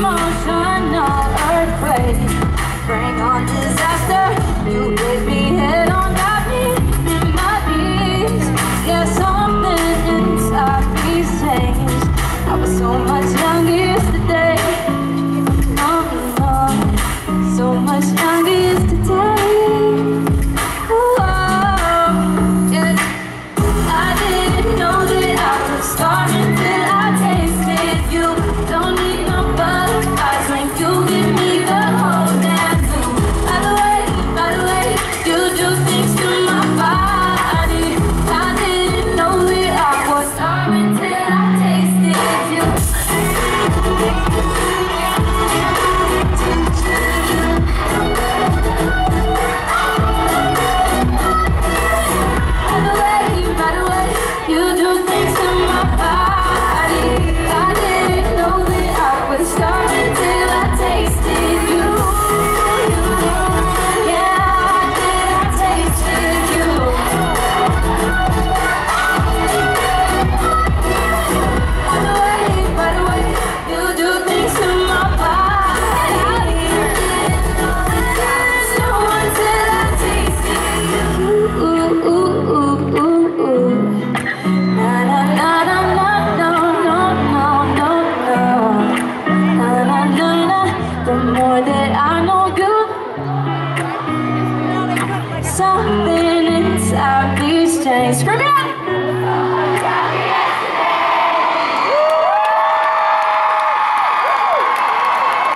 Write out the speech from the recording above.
emotional earthquake. Bring on disaster. You hit me head on, got me in my knees. Yeah, something inside me changed. I was so much younger yesterday. So much younger yesterday. Something inside these chains.